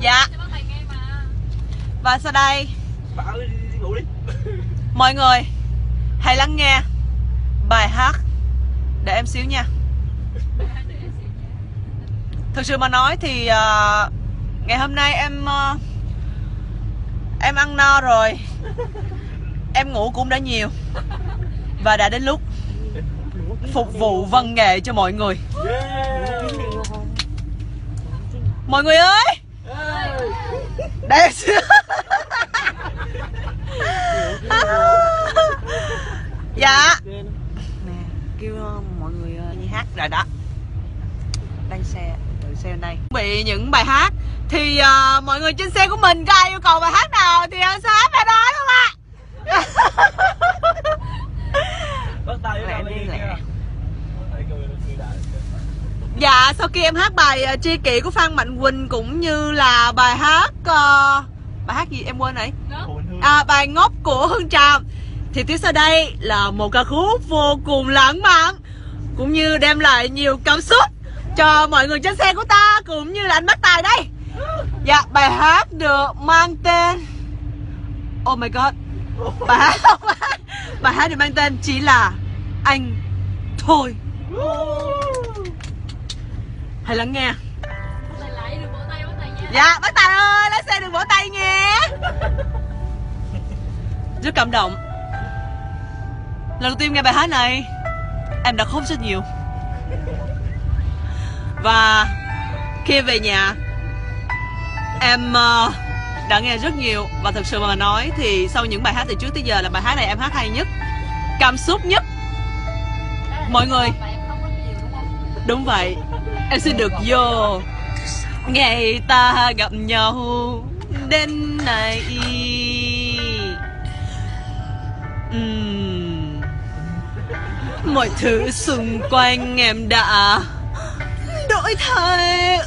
Dạ. Và sau đây mọi người hãy lắng nghe bài hát để em xíu nha. Thực sự mà nói thì ngày hôm nay em ăn no rồi, em ngủ cũng đã nhiều và đã đến lúc phục vụ văn nghệ cho mọi người. Mọi người ơi, đây dạ nè, kêu mọi người đi hát rồi đó. Đây xe, đợi xe bên đây. Bị những bài hát thì mọi người trên xe của mình có ai yêu cầu bài hát nào thì sẽ hát bài đó không ạ? Lẹ đi lẹ. Dạ, sau khi em hát bài Tri Kỷ của Phan Mạnh Quỳnh cũng như là bài hát gì em quên rồi. Bài Ngốc của Hương Tràm, thì tiếp sau đây là một ca khúc vô cùng lãng mạn cũng như đem lại nhiều cảm xúc cho mọi người trên xe của ta cũng như là anh Bác Tài đây. Dạ, bài hát được mang tên Oh my god. Bài hát được mang tên chỉ là Anh Thôi. Hãy lắng nghe. Dạ, bác Tài ơi, lái xe đừng vỗ tay nghe. Rất cảm động. Lần đầu tiên nghe bài hát này em đã khóc rất nhiều. Và khi về nhà em đã nghe rất nhiều. Và thật sự mà nói thì sau những bài hát từ trước tới giờ là bài hát này em hát hay nhất, cảm xúc nhất. Mọi người, đúng vậy, em xin được vô ngày ta gặp nhau đến này. Mọi thứ xung quanh em đã đổi thay.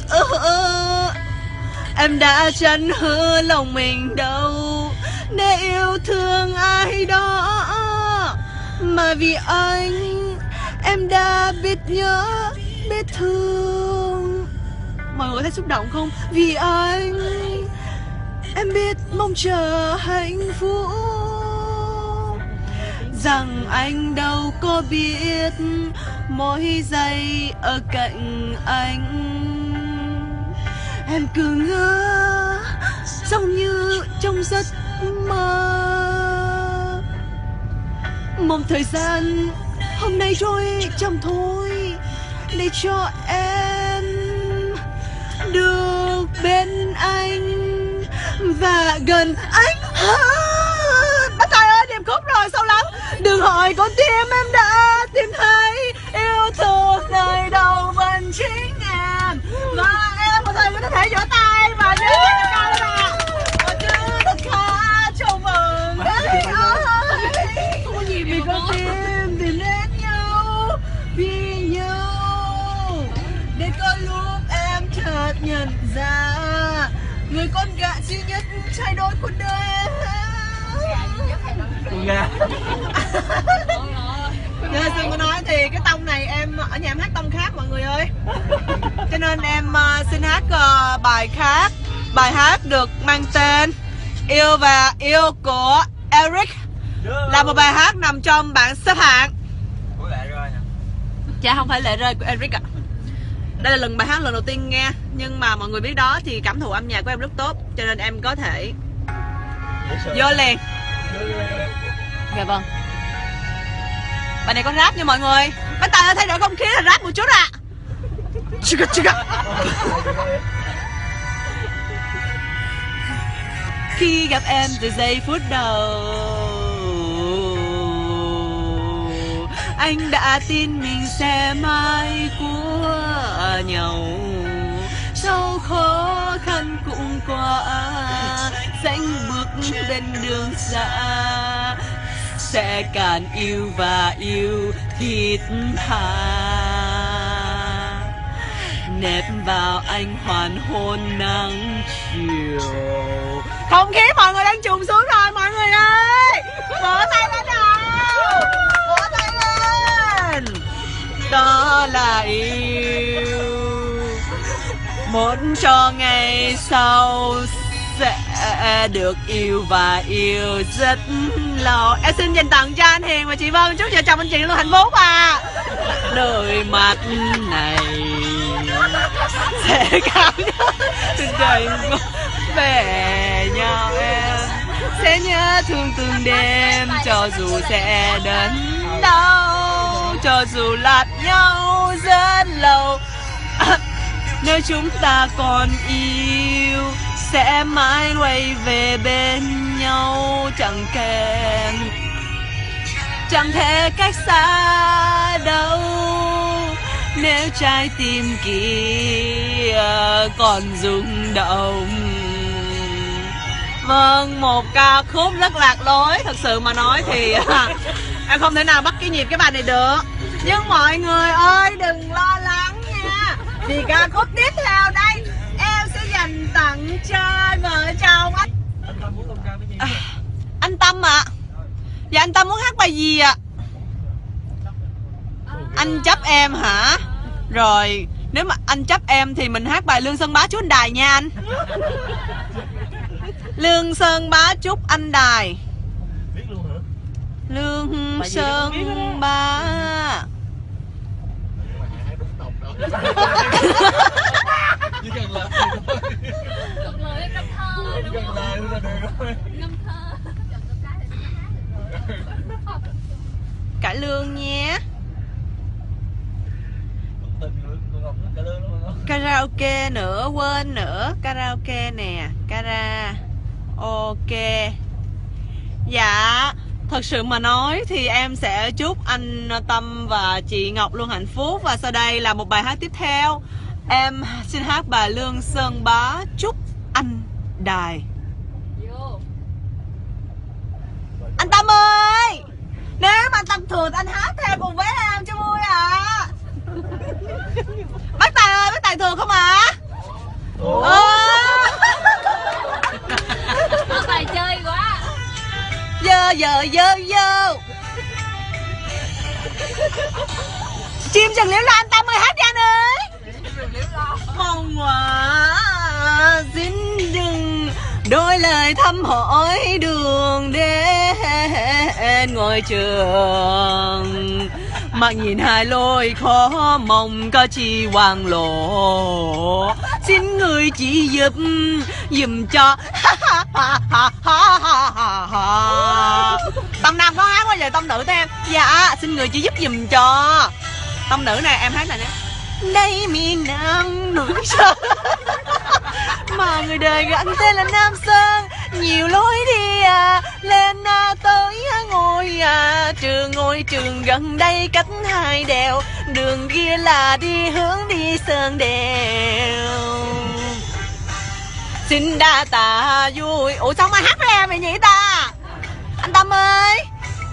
Em đã chẳng hứa lòng mình đâu để yêu thương ai đó, mà vì anh em đã biết nhớ, biết thương. Mọi người thấy xúc động không? Vì anh em biết mong chờ hạnh phúc, rằng anh đâu có biết mỗi giây ở cạnh anh em cứ ngỡ giống như trong giấc mơ. Mong thời gian hôm nay trôi chậm thôi để cho em được bên anh và gần anh hơn. Bác Tài ơi, điệp khúc rồi, sâu lắm. Đừng hỏi con tim em đã tìm thấy yêu thương nơi đâu vẫn chính em. Và em một thời có thể vỗ tay và nhớ cái ca lên ạ. Một chữ thật khá chào mừng đấy ơi. Không có gì vì con tim tìm đến nhau, vì nhau. Để có lúc em chợt nhận ra người con gái duy nhất trái đôi cuộc đời em. Như Sương có nói thì cái tông này em ở nhà em hát tông khác mọi người ơi. Cho nên em xin hát bài khác. Bài hát được mang tên Yêu và Yêu của Eric, là một bài hát nằm trong bảng xếp hạng. Dạ không phải Lệ Rơi của Eric ạ. Đây là bài hát lần đầu tiên nghe, nhưng mà mọi người biết đó thì cảm thụ âm nhạc của em rất tốt, cho nên em có thể vô liền. Dạ vâng. Bài này con rap nha mọi người. Bác Tài ơi, thay đổi không khí là rap một chút ạ. Chika. Khi gặp em từ giây phút đầu, anh đã tin mình sẽ mãi của nhau. Sau khó khăn cũng qua, dãnh bước bên đường xa, sẽ càng yêu và yêu thiết tha. Nép vào anh hoàn hôn nắng chiều. Không khí mọi người đang trùng xuống rồi mọi người ơi. Vỗ tay lên nào. Vỗ tay lên. Đó là yêu. muốn cho ngày sau sẽ được yêu và yêu rất lâu. Em xin dành tặng cho anh Hiền và chị Vân, chúc vợ chồng anh chị luôn hạnh phúc à. Đôi mắt này sẽ cảm nhận tình đời về nhau, em sẽ nhớ thương từng đêm cho dù sẽ đến đâu, cho dù lạc nhau rất lâu. Nếu chúng ta còn yêu sẽ mãi quay về bên nhau, chẳng thể cách xa đâu. Nếu trái tim kia còn rung động. Vâng, một ca khúc rất lạc lối. Thật sự mà nói thì em không thể nào bắt cái nhịp cái bài này được. Nhưng mọi người ơi đừng lo lắng nha, vì ca khúc tiếp theo đây em sẽ dành tặng cho vợ chồng anh Tâm ạ. Dạ anh Tâm muốn hát bài gì ạ? Anh chấp em hả? Rồi nếu mà anh chấp em thì mình hát bài Lương Sơn Bá Chúc Anh Đài nha anh. Lương Sơn Bá Chúc Anh Đài. Lương Sơn Bá. Cải lương nhé. Karaoke nữa, quên nữa. Karaoke nè. Karaoke. Dạ, thật sự mà nói thì em sẽ chúc anh Tâm và chị Ngọc luôn hạnh phúc. Và sau đây là một bài hát tiếp theo. Em xin hát bài Lương Sơn Bá Chúc Anh Đài. Anh Tâm ơi, nếu mà anh Tâm thường anh hát theo cùng với em cho vui ạ. Bác Tài ơi, bác Tài thường không ạ? Tài chơi quá. Dơ. Chim Trần Liễu Lo, anh Tâm ơi hát đi anh ơi. Mong quá xin đừng đôi lời thăm hỏi đường đến ngôi trường, mặc nhìn hai lối khó mong có chi hoàng lộ, xin người chỉ giùm cho. Tâm Nam có hát bao giờ Tâm Nữ thêm? Dạ xin người chỉ giúp giùm cho. Tâm Nữ nè, em hát này nè. Đây miền Nam núi Sơn mà người đời gọi tên là Nam Sơn, nhiều lối đi lên tới ngôi trường gần đây cách hai đèo, đường kia là đi hướng đi Sơn Đèo. Xin đa tạ vui. Ủa sao ai hát với em vậy nhỉ ta? Anh Tâm ơi.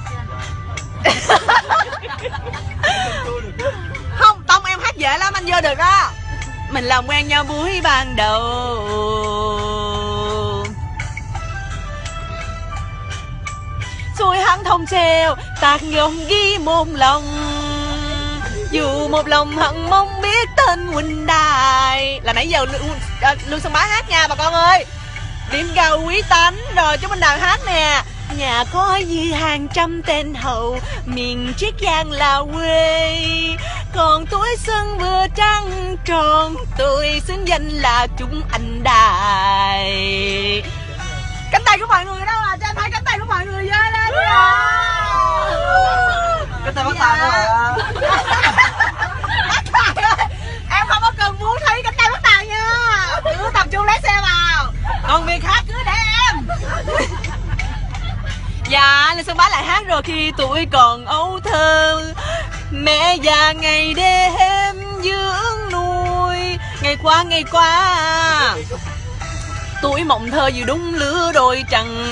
Không, Tâm em hát dễ lắm, anh vô được đó. Mình làm quen nhau buổi ban đầu, xuôi hắn thông treo tạc dòng ghi một lòng, dù một lòng hận mong biết tên huynh đài. Là nãy giờ Lương Sơn Bá hát nha bà con ơi. Điểm cao quý tánh. Rồi chúng mình đào hát nè. Nhà có dư hàng trăm tên hậu, miền Chiết Giang là quê, còn tuổi xuân vừa trăng tròn, tôi xứng danh là chúng anh đài. Cánh tay của mọi người đâu à? Cho em thấy cánh tay của mọi người giơ lên đi à. Cánh tay bắt tay thôi à. Bắt tay ơi, em không có cần muốn thấy cánh tay bắt tay nha, cứ tập trung lái xe vào, còn việc khác cứ để em. Dạ, Lương Sơn Bá lại hát rồi khi tuổi còn ấu thơ, mẹ già ngày đêm dưỡng nuôi, ngày qua tuổi mộng thơ dù đúng lứa đôi trăng.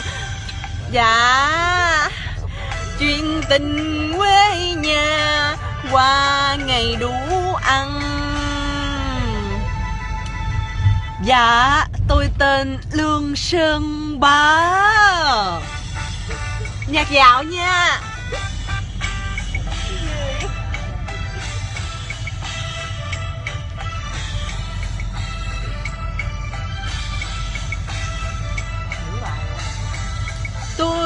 Dạ, chuyện tình quê nhà qua ngày đủ ăn. Dạ, tôi tên Lương Sơn Bá. Nhạc dạo nha.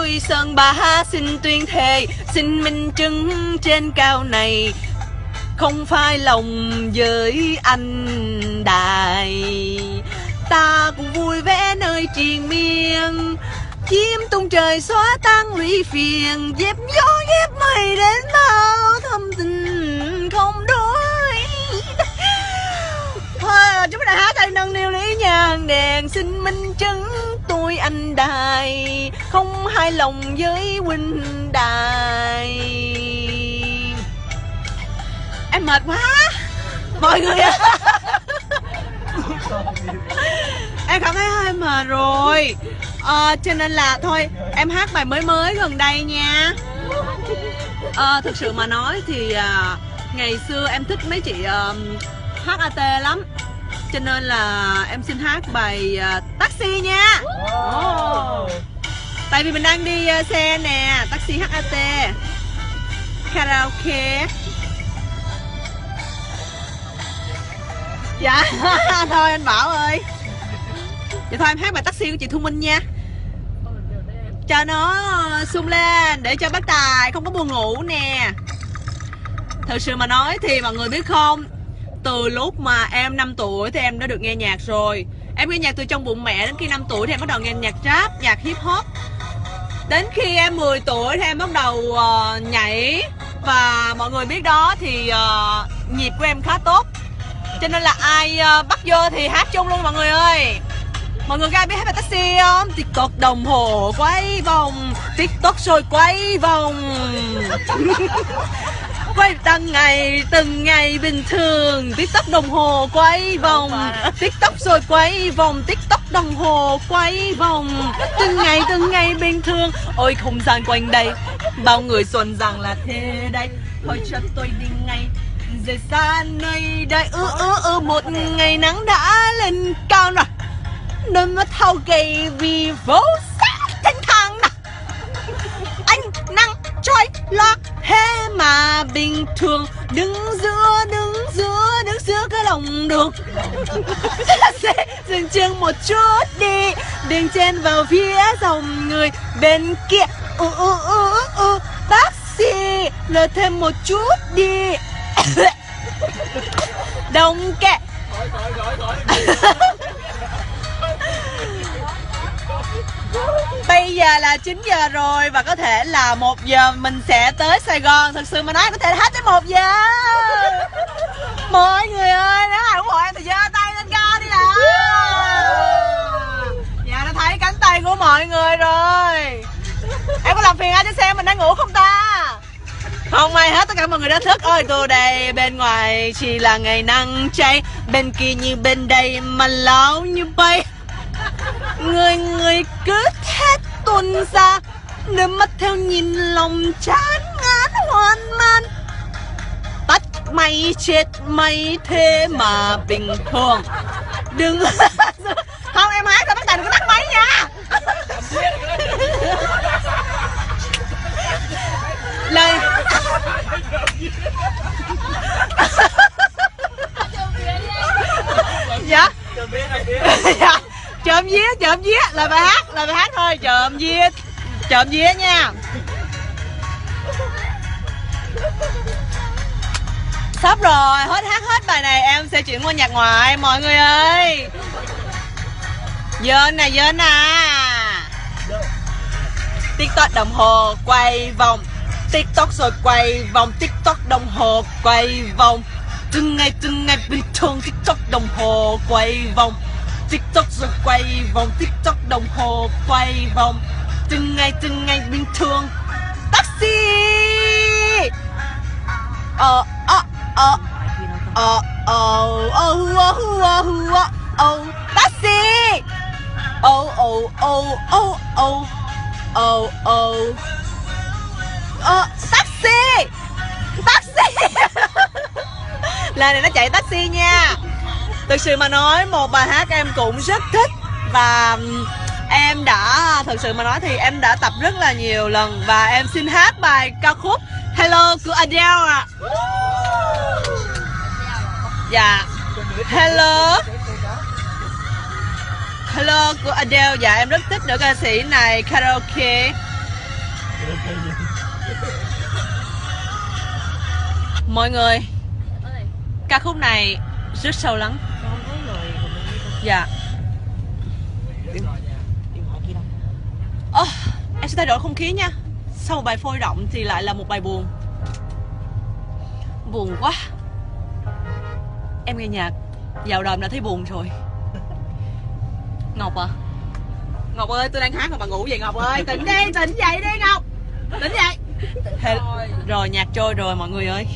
Tôi Sơn Bá xin tuyên thệ, xin minh chứng trên cao này, không phải lòng với anh Đại. Ta cũng vui vẻ nơi triền miên, chim tung trời xóa tan lũy phiền, dẹp gió dẹp mây đến bao thâm tình không đôi. Thôi chúng ta hát tay nâng niu lý nhang đèn, xin minh chứng tôi anh Đài, không hai lòng với huynh đài. Em mệt quá mọi người ạ. Em cảm thấy hơi mệt rồi, cho nên là thôi em hát bài mới gần đây nha. Thực sự mà nói thì ngày xưa em thích mấy chị HAT lắm, cho nên là em xin hát bài Taxi nha. Tại vì mình đang đi xe nè, Taxi HAT karaoke. Dạ thôi anh Bảo ơi, vậy thôi em hát bài Taxi của chị Thu Minh nha, cho nó sung lên để cho bác Tài không có buồn ngủ nè. Thật sự mà nói thì mọi người biết không, từ lúc mà em 5 tuổi thì em đã được nghe nhạc rồi. Em nghe nhạc từ trong bụng mẹ, đến khi 5 tuổi thì em bắt đầu nghe nhạc rap, nhạc hip hop. Đến khi em 10 tuổi thì em bắt đầu nhảy. Và mọi người biết đó thì nhịp của em khá tốt, cho nên là ai bắt vô thì hát chung luôn mọi người ơi. Mọi người có ai biết hát bài Taxi không? TikTok đồng hồ quay vòng, TikTok rồi quay vòng. Quay từng ngày bình thường, TikTok đồng hồ quay vòng, TikTok rồi quay vòng, TikTok đồng hồ quay vòng, từng ngày bình thường. Ôi không gian quanh đây, bao người xuân rằng là thế đây. Thôi cho tôi đi ngay, rời xa nơi đây. Một ngày nắng đã lên cao rồi, đôi mắt thao gầy vì phố xa thanh thang nè. Anh nắng trôi lo thế mà bình thường, đứng giữa cái lòng đường. Sẽ dừng chân một chút đi, đường chen vào phía dòng người bên kia. Taxi lờ thêm một chút đi. Đông kẹ. Bây giờ là 9 giờ rồi và có thể là 1 giờ mình sẽ tới Sài Gòn. Thật sự mà nói có thể hát tới 1 giờ. Mọi người ơi, nếu ai ủng hộ em thì giơ tay lên cao đi nào. Dạ nó thấy cánh tay của mọi người rồi. Em có làm phiền ai trên xe mình đang ngủ không ta? Không ai hết, tất cả mọi người đã thức. Ôi tôi đây, bên ngoài chỉ là ngày nắng cháy, bên kia như bên đây mà lao như bay. Người cứ thế tuôn ra, đôi mắt theo nhìn lòng chán ngán hoang man. Tắt mày chết mày thế mà bình thường. Đừng không em hát rồi bắt đầu đừng có tắt máy nha. Lời dạ dạ trộm vía lời bài hát thôi, trộm vía nha. Sắp rồi, hát hết bài này em sẽ chuyển qua nhạc ngoại mọi người ơi. Dên nè TikTok đồng hồ quay vòng, TikTok rồi quay vòng, TikTok đồng hồ quay vòng, từng ngày bình thường. TikTok đồng hồ quay vòng, TikTok rồi quay vòng, TikTok đồng hồ quay vòng, từng ngày bình thường. Taxi taxi taxi lần này nó chạy taxi nha. Thực sự mà nói một bài hát em cũng rất thích và em đã, thật sự mà nói thì em đã tập rất là nhiều lần và em xin hát bài ca khúc Hello của Adele ạ. Dạ Hello của Adele. Dạ em rất thích nữ ca sĩ này karaoke. Mọi người, ca khúc này rất sâu lắng. Dạ. Em sẽ thay đổi không khí nha. Sau một bài phôi động thì lại là một bài buồn. Buồn quá. Em nghe nhạc vào đờm đã thấy buồn rồi. Ngọc à, Ngọc ơi, tôi đang hát mà bà ngủ vậy Ngọc ơi. Tỉnh đi, tỉnh dậy đi Ngọc. Tỉnh dậy. Rồi nhạc trôi rồi mọi người ơi.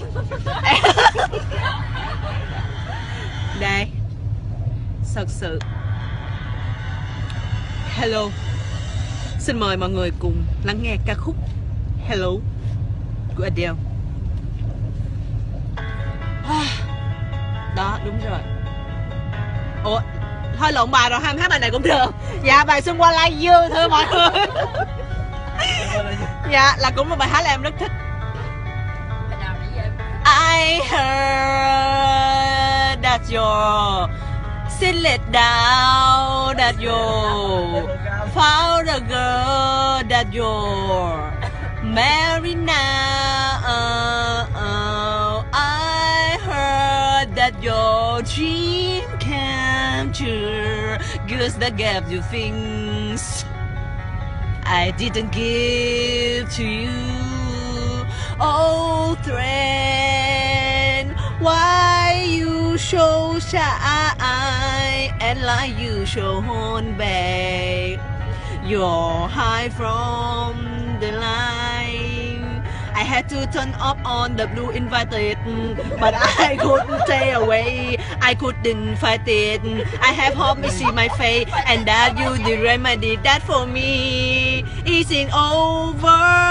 Đây, thật sự. Hello. Xin mời mọi người cùng lắng nghe ca khúc Hello của Adele. Đó, đúng rồi. Ủa, thôi lộn bài rồi, hát bài này cũng được. Dạ, bài Xung Quanh Like You thưa mọi người. Dạ, là cũng là bài hát là em rất thích. I heard that you're sit down, that you found a girl, that you're married now. I heard that your dream came true, 'cause that gave you things I didn't give to you. Oh, friend, why you so shy and like you so hold back? You're high from the line. I had to turn off on the blue invited, but I couldn't stay away. I couldn't fight it. I have hope you see my face, and that you the remedy that for me isn't over.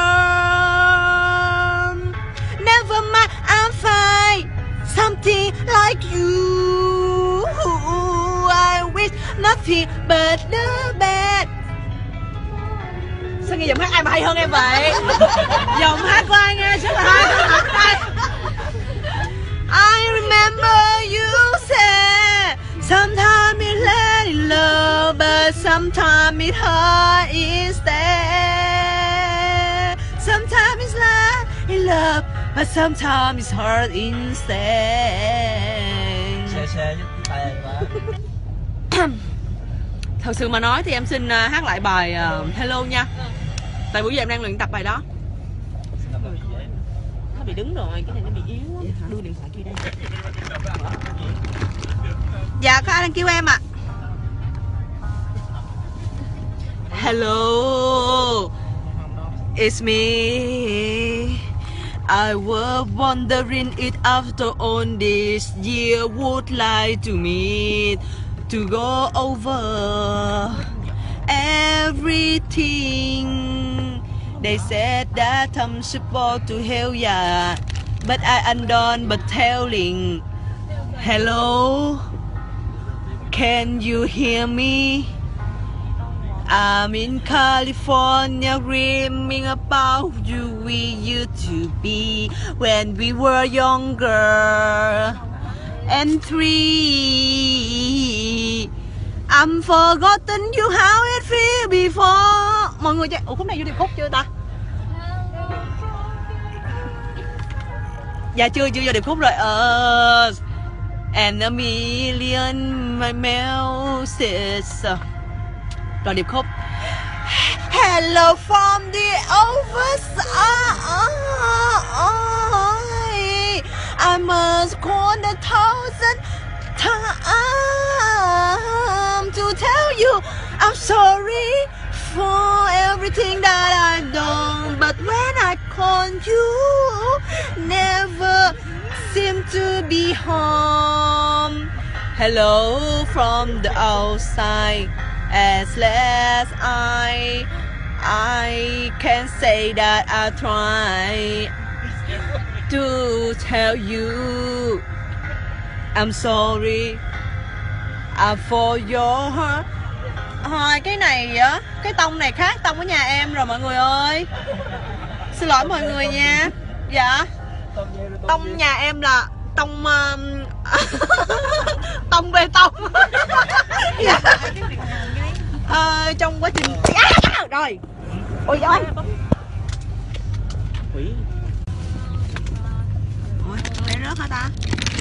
Never mind, I'm fine. Something like you. I wish nothing but the best. Sao nghe giọng hát ai mà hay hơn em vậy? Giọng hát của ai nghe rất là hay. I remember you said sometimes it's let in love, but sometimes it's hard instead. Sometimes it's let in love, but sometimes it's hard instead. Xe giúp tay quá. Thật sự mà nói thì em xin hát lại bài Hello nha. Tại buổi giờ em đang luyện tập bài đó. Nó bị đứng rồi, cái này nó bị yếu á. Đưa điện thoại kia đây. Dạ, có ai đang kêu em ạ? Hello, it's me. I was wondering if after all this year would like to meet, to go over everything. They said that I'm supposed to help ya, but I'm done but telling. Hello, can you hear me? I'm in California dreaming about you. We used to be when we were younger and free. I'm forgotten you how it feel before. Mọi người ủa khúc này vô điệp khúc chưa ta? Dạ chưa vô điệp khúc rồi. And a million my messages. Rồi điệp khúc. Hello from the overside. I must call 1,000 times to tell you I'm sorry for everything that I've done. But when I call you, never seem to be home. Hello from the outside. As last I can say that I try to tell you I'm sorry for your heart. Cái này á, cái tông này khác tông của nhà em rồi mọi người ơi. Xin lỗi mọi người nha. Dạ. Tông nhà em là tông tông bê tông. Dạ. Trong quá trình rồi. Ôi giời. Hủy. Ui, để rớt hả ta?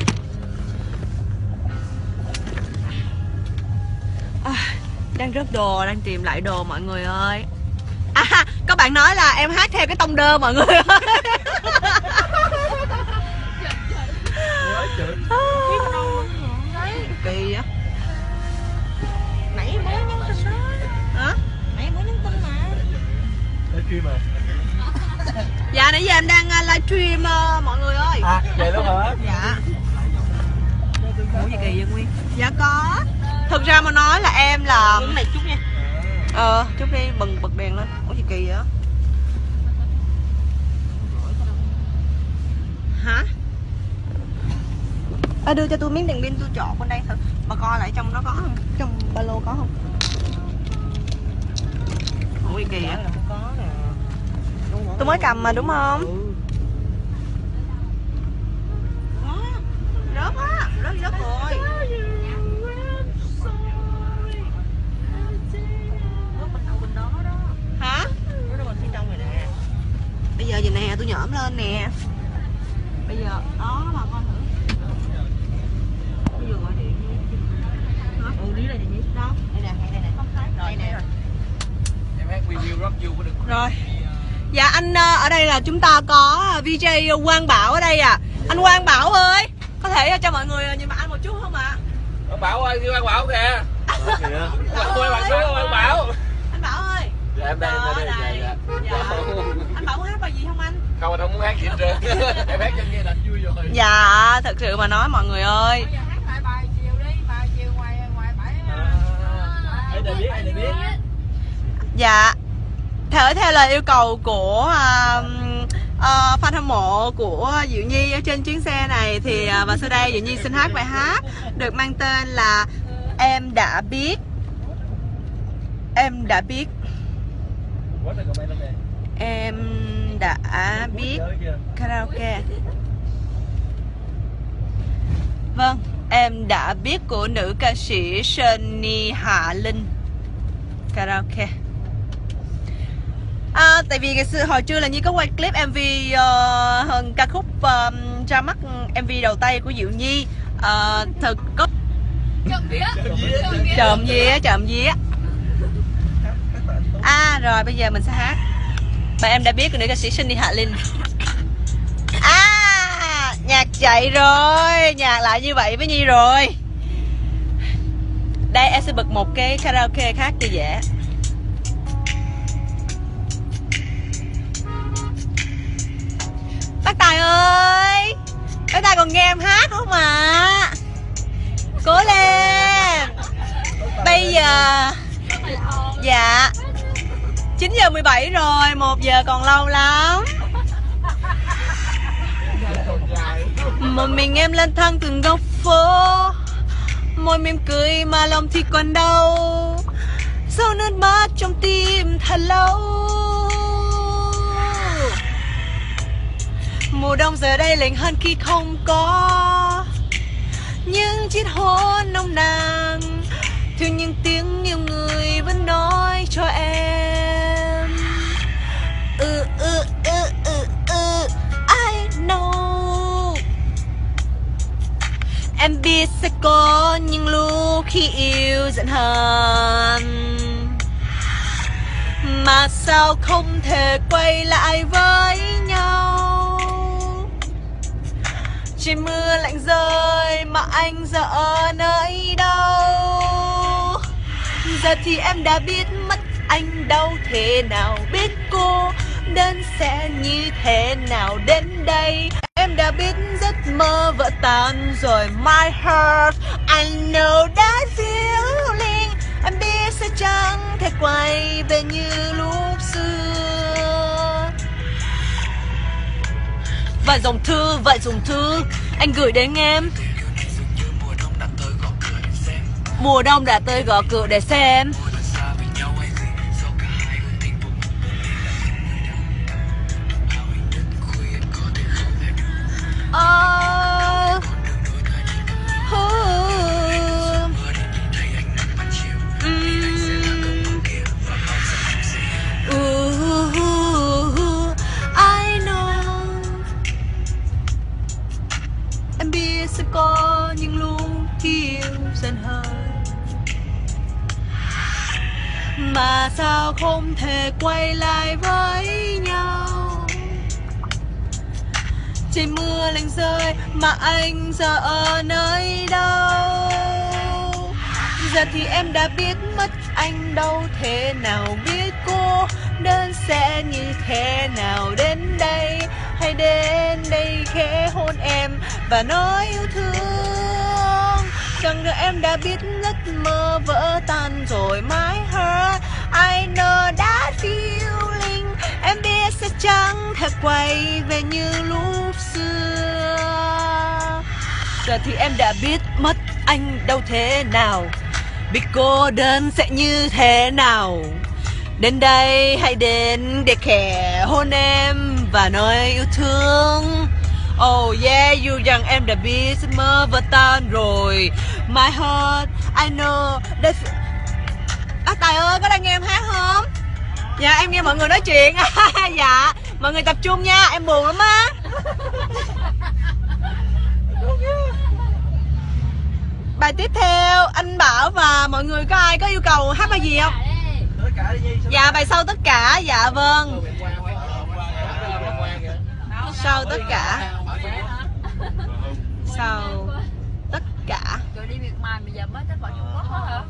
Đang rớt đồ, đang tìm lại đồ mọi người ơi. À, các bạn nói là em hát theo cái tông đơ mọi người ơi. Kỳ á. Nãy mới nhắn tin đó. Hả? Nãy mới nhắn tin mà. Livestream mà. Dạ nãy giờ em đang livestream mọi người ơi. À, vậy đó hả? Dạ. Ủa gì kỳ vậy Nguyên? Dạ có. Thực ra mà nói là em là Này chút nha. chút đi, bật đèn lên. Ủa gì kỳ vậy? Hả? Đưa cho tôi miếng đèn pin tôi chọn bên đây thử. Mà coi lại trong nó có không? Trong ba lô có không? Ủa gì kỳ vậy? Không có nè. Tôi mới cầm mà đúng không? Rớt á, rớt rồi. Bên đó đó. Hả? Nó bên phía trong này nè. Bây giờ nè, tôi nhổm lên nè. Bây giờ đó bà con thử. Bây giờ gọi điện. Hả? Lý đây nè nhí. Đâu? Đây nè, đây nè. Rồi nè. Em hát We Will Rock You có được. Rồi. Dạ anh ở đây là chúng ta có VJ Quang Bảo ở đây à. Anh Quang Bảo ơi, có thể cho mọi người nhìn mặt anh một chút không ạ? Quang Bảo ơi, Quang Bảo kìa. Quang Bảo. Anh Bảo ơi. Dạ em đây, Dạ. Anh Bảo muốn hát bài gì không anh? Không, anh không muốn hát gì hết trơn. Em hát cho nghe là vui rồi. Dạ, thật sự mà nói mọi người ơi. Bây giờ hát lại bài chiều đi, bài chiều ngoài bãi. Anh đã biết, anh đã biết. Dạ. Theo lời yêu cầu của fan hâm mộ của Diệu Nhi ở trên chuyến xe này thì và sau đây Diệu Nhi xin hát bài hát được mang tên là Em đã biết. Em đã biết. Em đã biết karaoke. Vâng, em đã biết của nữ ca sĩ Sunny Hạ Linh. Karaoke. Tại vì hồi trưa là Nhi có quay clip MV hơn ca khúc ra mắt MV đầu tay của Diệu Nhi. Thật có trộm vía. Rồi bây giờ mình sẽ hát bài Em đã biết của nữ ca sĩ Sunny Hạ Linh. Nhạc chạy rồi, nhạc lại như vậy với Nhi rồi. Đây em sẽ bật một cái karaoke khác cho dễ. Bác Tài ơi, bác Tài còn nghe em hát không ạ? Cố lên. Bây giờ dạ 9 giờ 17 rồi, 1 giờ còn lâu lắm. Một mình em lang thang từng góc phố, môi mỉm cười mà lòng thì còn đau, dấu nước mắt trong tim thật lâu. Mùa đông giờ đây lạnh hơn khi không có những chiếc hôn nồng nàn, thương những tiếng nhiều người vẫn nói cho em. I know. Em biết sẽ có những lúc khi yêu giận hờn, mà sao không thể quay lại với nhau. Trời mưa lạnh rơi mà anh giờ ở nơi đâu. Giờ thì em đã biết mất anh đau thế nào, biết cô đơn sẽ như thế nào. Đến đây em đã biết giấc mơ vỡ tan rồi. My heart, I know that feeling. Em biết sẽ chẳng thể quay về như lúc xưa. Vài dòng thư anh gửi đến em. Mùa đông đã tới gõ cửa để xem. I know mà sao không thể quay lại với nhau. Trời mưa lạnh rơi mà anh giờ ở nơi đâu. Giờ thì em đã biết mất anh đâu thế nào, biết cô đơn sẽ như thế nào. Đến đây hay đến đây khẽ hôn em và nói yêu thương. Rằng rồi em đã biết giấc mơ vỡ tan rồi. My heart, I know that feeling. Em biết sẽ chẳng thể quay về như lúc xưa. Giờ thì em đã biết mất anh đâu thế nào, biết cô đơn sẽ như thế nào. Đến đây hãy đến để khẽ hôn em và nói yêu thương. Oh yeah, dù rằng em đã biết giấc mơ vỡ tan rồi. My heart, I know that... Tài ơi, có đang nghe em hát không? Dạ, em nghe mọi người nói chuyện. Dạ, mọi người tập trung nha, em buồn lắm á. Bài tiếp theo, anh Bảo và mọi người có ai có yêu cầu hát bài gì không? Dạ, bài sau tất cả, dạ vâng. Sau tất cả. Sau tất cả. Rồi đi Việt Nam bây giờ mới tới vào Trung Quốc hết hả?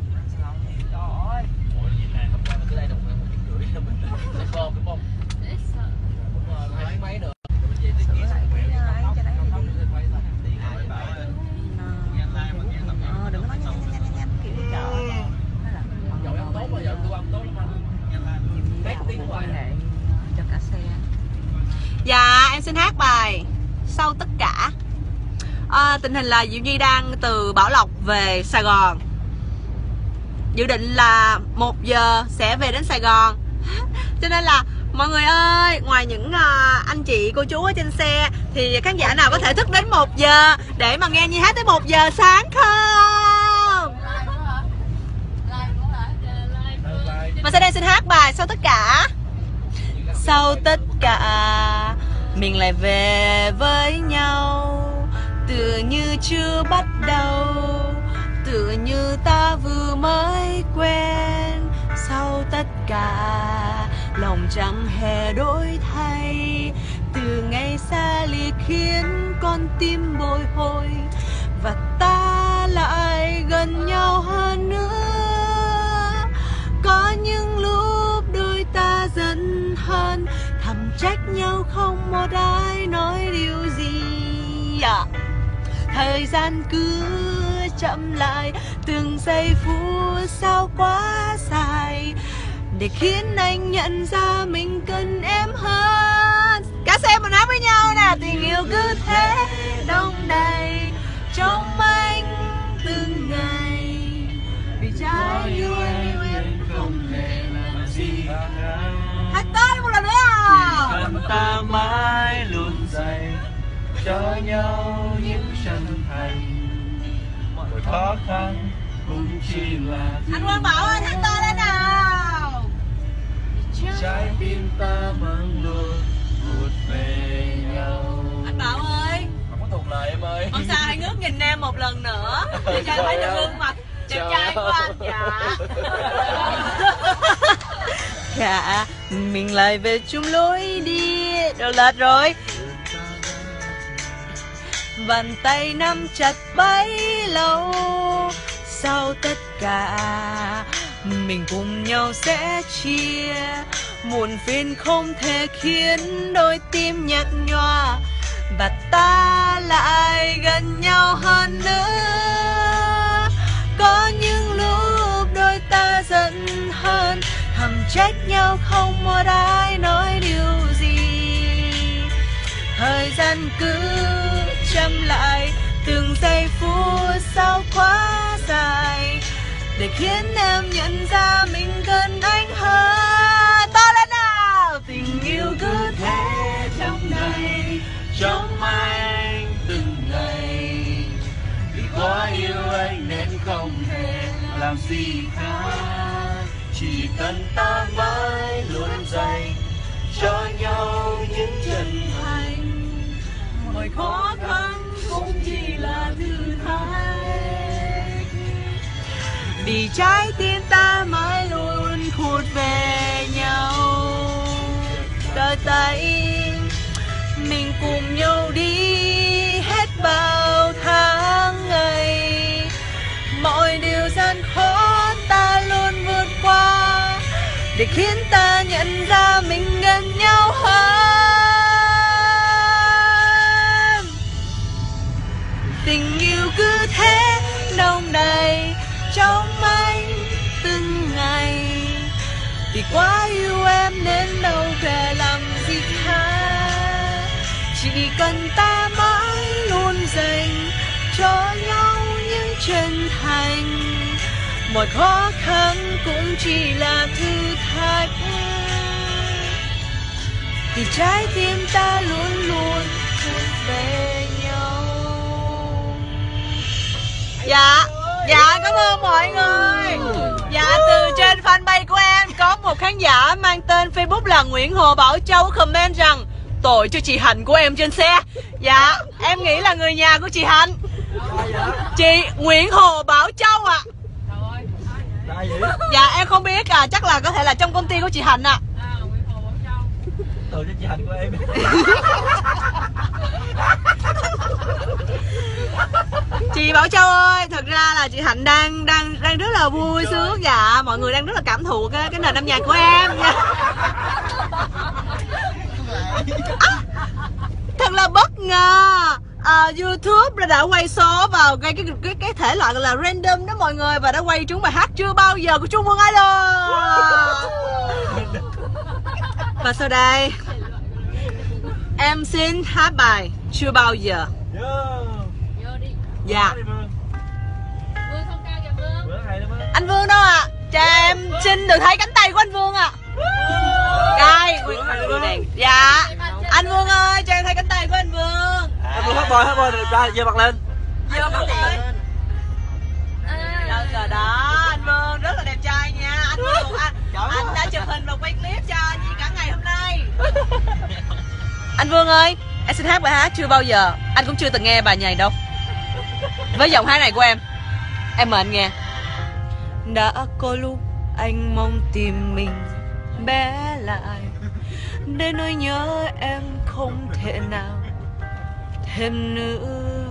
Dạ, em xin hát bài Sau tất cả. Tình hình là Diệu Nhi đang từ Bảo Lộc về Sài Gòn. Dự định là 1 giờ sẽ về đến Sài Gòn. Cho nên là mọi người ơi, ngoài những anh chị cô chú ở trên xe thì khán giả nào có thể thức đến 1 giờ để mà nghe Nhi hát tới 1 giờ sáng không? Mà sau đây xin hát bài Sau tất cả. Sau tất cả mình lại về với nhau, tựa như chưa bắt đầu, tựa như ta vừa mới quen. Sau tất cả lòng chẳng hề đổi thay, từ ngày xa lìa khiến con tim bồi hồi, và ta lại gần nhau hơn nữa. Có những lúc đôi ta giận hơn, thầm trách nhau không một ai nói điều gì. Thời gian cứ chậm lại, từng giây phút sao quá dài, để khiến anh nhận ra mình cần em hơn. Cả xe mình hát với nhau nè. Tình yêu cứ thế đông đầy trong anh từng ngày, vì trái yêu em không hề làm gì. Hát tới một lần nữa. Chỉ cần ta mãi luôn dạy cho nhau những chân thành, mọi khó khăn cũng chỉ là anh Quang Bảo ơi, hát to lên nào. trái tim ta vẫn luôn thuộc về nhau. Anh Bảo ơi, Không có thuộc lời em ơi. hôm sau hãy ngước nhìn em một lần nữa để cho anh thấy được gương mặt đẹp trai của anh. Dạ. Dạ, mình lại về chung lối đi. Rồi lệch rồi. Bàn tay nắm chặt bấy lâu, sau tất cả mình cùng nhau sẽ chia. Muộn phiền không thể khiến đôi tim nhạt nhòa, và ta lại gần nhau hơn nữa. Có những lúc đôi ta giận hơn, thầm trách nhau không một ai nói điều gì. Thời gian cứ chậm lại, từng giây phút sao quá dài, để khiến em nhận ra mình cần anh hơn. To lên nào. Tình yêu cứ thế trong đây, Trong anh từng ngày, vì quá yêu anh nên không thể làm gì khác. Chỉ cần ta mãi luôn dành cho nhau những chân thành, mọi khó khăn cũng chỉ là thử thách, vì trái tim ta mãi luôn để khiến ta nhận ra mình gần nhau hơn. Tình yêu cứ thế đông đầy trong anh từng ngày, vì quá yêu em nên đâu về làm gì khác. Chỉ cần ta mãi luôn dành cho nhau những chân thành, mọi khó khăn cũng chỉ là thử thách, vì trái tim ta luôn luôn thuộc về nhau. Dạ cảm ơn mọi người. Dạ, từ trên fanpage của em có một khán giả mang tên Facebook là Nguyễn Hồ Bảo Châu comment rằng tội cho chị Hạnh của em trên xe. Dạ, em nghĩ là người nhà của chị Hạnh. Chị Nguyễn Hồ Bảo Châu ạ. Dạ em không biết, chắc là có thể là trong công ty của chị Hạnh ạ. Tội cho chị Hạnh của em. Chị Bảo Châu ơi, thật ra là chị Hạnh đang rất là vui sướng. Dạ, mọi người đang rất là cảm thụ cái nền âm nhạc của em nha. Thật là bất ngờ. YouTube đã quay số vào cái thể loại là random đó mọi người, và đã quay trúng bài hát Chưa Bao Giờ của Trung Quân Idol. Và sau đây em xin hát bài Chưa Bao Giờ. Dạ. Anh Vương đâu ạ? Cho em xin được thấy cánh tay của anh Vương ạ. Đây, dạ. Anh Vương ơi, cho em thấy cánh tay của anh Vương. Anh Vương hát bò ra giơ mặt lên. Giơ mặt lên. Rồi đó, anh Vương rất là đẹp trai nha. Anh Vương, anh đã chụp hình và quay clip cho Nhi cả ngày hôm nay. Anh Vương ơi, em xin hát bài hát Chưa Bao Giờ. Anh cũng chưa từng nghe bài này đâu. Với giọng hát này của em mời anh nghe. Đã có lúc anh mong tìm mình bé lại, để nỗi nhớ em không thể nào thêm nữa.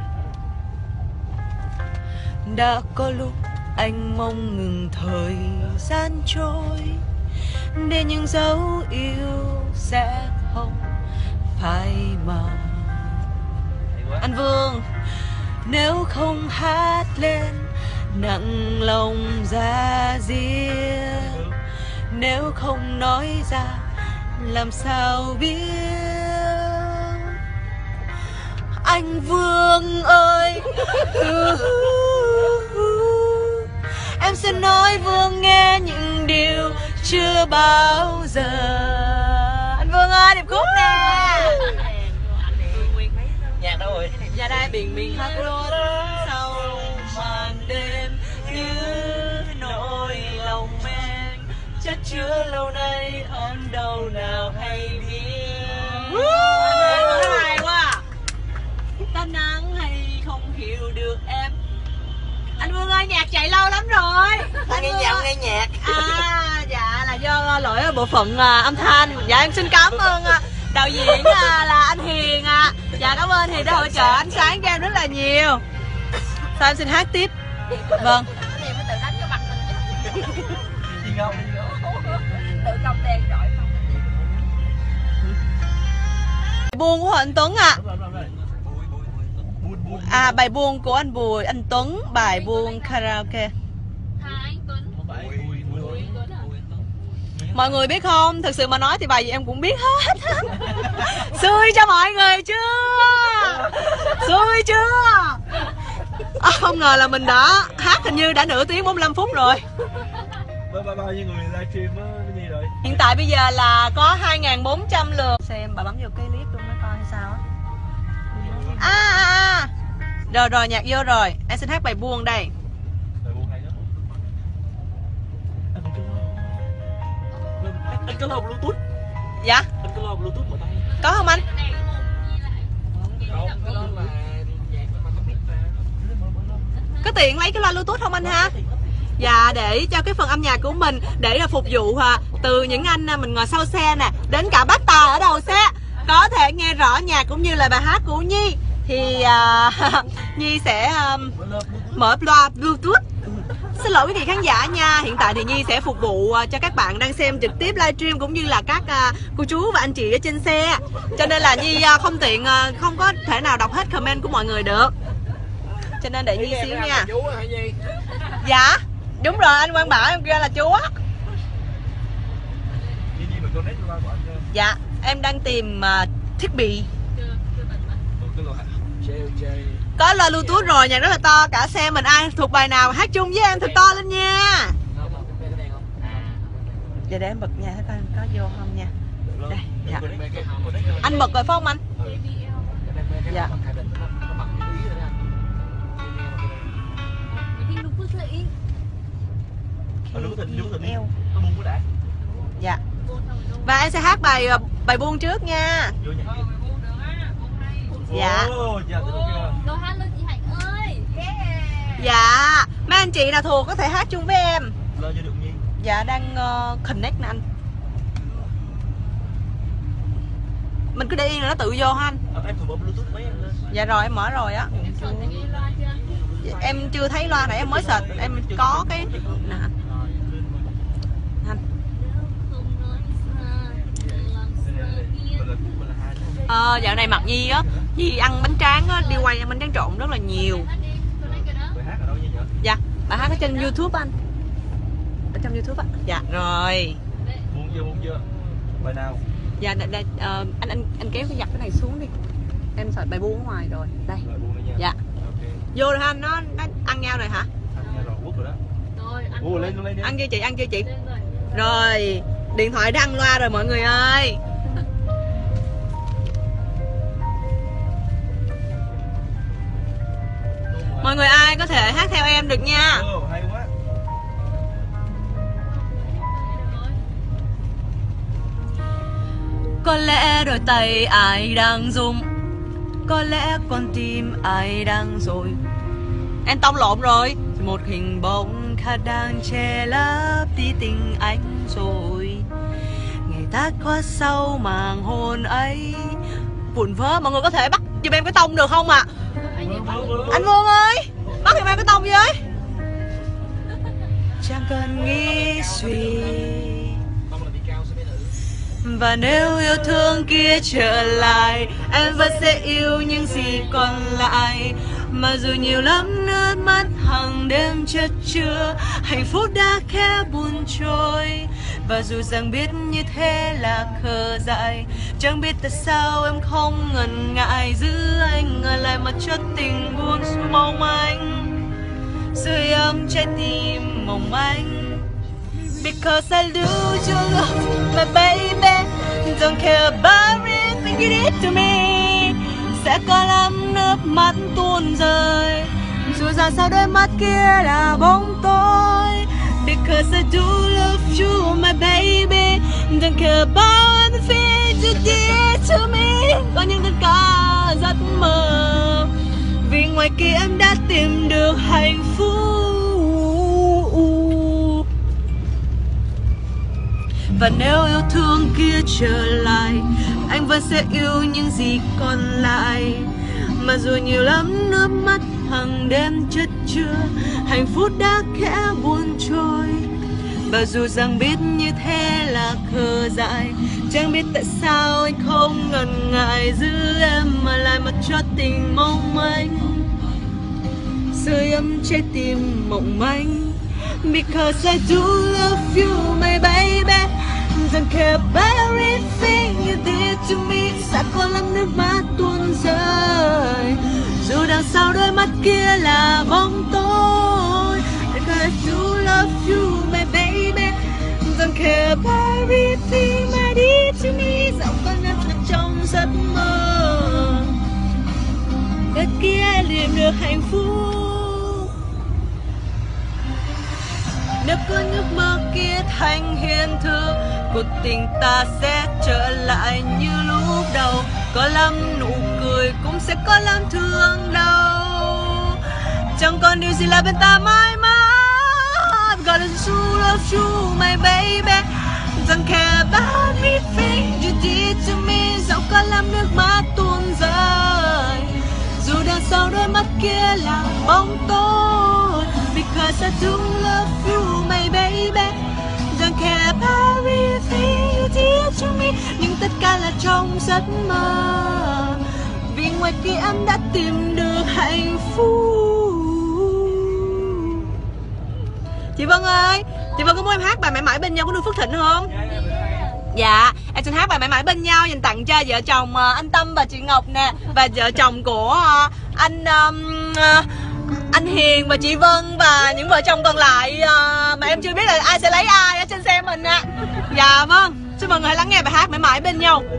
Đã có lúc anh mong ngừng thời gian trôi, để những dấu yêu sẽ không phai màu. Anh Vương, nếu không hát lên nặng lòng ra riêng, nếu không nói ra làm sao biết. Anh Vương ơi, em sẽ nói Vương nghe những điều chưa bao giờ. Anh Vương ơi, điệp khúc nè. Nhạc đâu rồi? Dạ đây, biển hát luôn. Sau màn đêm như nỗi lòng em chất chứa lâu nay, ôm đâu nào hay biết. Anh ơi, hay quá. Ta nắng hay không hiểu được em. Anh Vương ơi, nhạc chạy lâu lắm rồi. Ta nghe nhạc, nghe nhạc. Dạ là do lỗi ở bộ phận âm thanh. Dạ em xin cảm ơn đạo diễn là anh Hiền ạ. Dạ cảm ơn Hiền đã hỗ trợ ánh sáng cho em rất là nhiều. Sao em xin hát tiếp. Vâng. Tự đánh cho mặt mình chứ. Tự công đèn rọi không. Buồn của anh Tuấn ạ. Bài buồn của anh Bùi, anh Tuấn, bài buồn karaoke. Mọi người biết không, thực sự mà nói thì bài gì em cũng biết hết. Xui cho mọi người chưa? Xui chưa? Không ngờ là mình đã hát hình như đã nửa tiếng 45 phút rồi. Bao nhiêu người livestream á, cái gì rồi? Hiện tại bây giờ là có 2.400 lượt. Xem bà bấm vô cái clip luôn nó coi hay sao á. Rồi nhạc vô rồi. Em xin hát bài buông đây. Bài buông hay đó. Anh có lo Bluetooth? Dạ. Anh có lo Bluetooth mà tay? Có không anh? Không, cái đó là nhạc mà không biết ra. Có tiện lấy cái loa Bluetooth không anh ha? Dạ, để cho cái phần âm nhạc của mình, để phục vụ từ những anh mình ngồi sau xe nè đến cả bác tài ở đầu xe có thể nghe rõ nhạc cũng như là bài hát của Nhi, thì Nhi sẽ mở loa Bluetooth Xin lỗi quý vị khán giả nha. Hiện tại thì Nhi sẽ phục vụ cho các bạn đang xem trực tiếp livestream cũng như là các cô chú và anh chị ở trên xe. Cho nên là Nhi không tiện, không có thể nào đọc hết comment của mọi người được. Cho nên để Nhi xíu nha. Dạ, đúng rồi, anh Quang Bảo em kêu là chú á. Dạ, em đang tìm thiết bị. Có loa Bluetooth rồi, nhạc rất là to, cả xe mình ai thuộc bài nào hát chung với em thật to lên nha. Giờ để em bật nha, thấy coi có vô không nha. Đây, dạ. Anh bật rồi phải không anh? Dạ. Dạ. Và em sẽ hát bài buông trước nha. Dạ. Rồi hát luôn chị Hạnh ơi. Dạ. Mấy anh chị nào thuộc có thể hát chung với em. Dạ đang connect nè anh. Mình cứ để yên là nó tự vô ha anh. Dạ rồi em mở rồi á. Em chưa thấy loa này, em mới search, em có cái nè anh. Dạo này mặt Nhi á, Nhi ăn bánh tráng á, đi quay ăn bánh tráng trộn rất là nhiều. Dạ, bà hát ở trên YouTube anh. Ở trong YouTube á. Dạ rồi. Buông chưa? Bài nào? Dạ đây, anh kéo cái giặt cái này xuống đi. Em sợ bài buông ở ngoài rồi. Đây. Dạ. Vô rồi anh, nó ăn nhau rồi hả? Ăn nhau rồi, quất rồi đó. Lên đi. Ăn chưa chị, ăn chưa chị? Rồi, điện thoại đăng loa rồi mọi người ơi. Mọi người ai có thể hát theo em được nha. Hay quá. Có lẽ đôi tay ai đang rung, có lẽ con tim ai đang rồi. Em tông lộn rồi. Một hình bóng khác đang che lấp đi tình anh rồi. Ngày ta qua sau màn hôn ấy. Vụn vỡ, mọi người có thể bắt giùm em cái tông được không ạ? Anh Vương ơi, bắt giùm em cái tông với. Chẳng cần nghĩ suy. Và nếu yêu thương kia trở lại, em vẫn sẽ yêu những gì còn lại. Mà dù nhiều lắm nước mắt hàng đêm chất chứa, hạnh phúc đã khẽ buồn trôi. Và dù rằng biết như thế là khờ dại, chẳng biết tại sao em không ngần ngại giữ anh ở lại mà cho tình buông xuống mong manh, sưởi ấm trái tim mong manh. Because I lose your love, my baby. Don't care about everything you did to me. Sẽ có lắm nước mắt tuôn rơi, dù rằng sau đôi mắt kia là bóng tối. Because I do love you, my baby. Don't care about the things you did to me. Có những tất cả giấc mơ, vì ngoài kia em đã tìm được hạnh phúc. Và nếu yêu thương kia trở lại, anh vẫn sẽ yêu những gì còn lại. Mà dù nhiều lắm nước mắt hàng đêm chất chứa, hạnh phúc đã khẽ buồn trôi. Và dù rằng biết như thế là khờ dại, chẳng biết tại sao anh không ngần ngại giữ em mà lại mặc cho tình mong manh, sưởi ấm trái tim mộng manh. Because I do love you, my baby. Don't care about everything you did to me. Sẽ có lắm nước mắt tuôn rơi, dù đằng sau đôi mắt kia là bóng tối. Because I do love you, my baby. Don't care about everything I did to me. Dẫu có nằm trong giấc mơ, đất kia liền được hạnh phúc. Nếu có nước mơ kia thành hiện thực, cuộc tình ta sẽ trở lại như lúc đầu. Có lắm nụ cười cũng sẽ có lắm thương đau. Chẳng còn điều gì là bên ta mãi mãi. I'm gonna love you, my baby. Don't care about everything you did to me. Dẫu có lắm nước mắt tuôn rơi, dù đằng sau đôi mắt kia là bóng tối. Because I do love you my baby. Don't care about everything you did to me. Nhưng tất cả là trong giấc mơ. Vì ngoài kia em đã tìm được hạnh phúc. Chị Vân ơi, chị Vân có muốn em hát bài Mãi Mãi Bên Nhau của Noo Phước Thịnh không? Dạ, em xin hát bài Mãi Mãi Bên Nhau dành tặng cho vợ chồng anh Tâm và chị Ngọc nè. Và vợ chồng của anh Hiền và chị Vân và những vợ chồng còn lại mà em chưa biết là ai sẽ lấy ai ở trên xe mình ạ. Dạ vâng, xin mời người hãy lắng nghe bài hát Mãi Mãi Bên Nhau.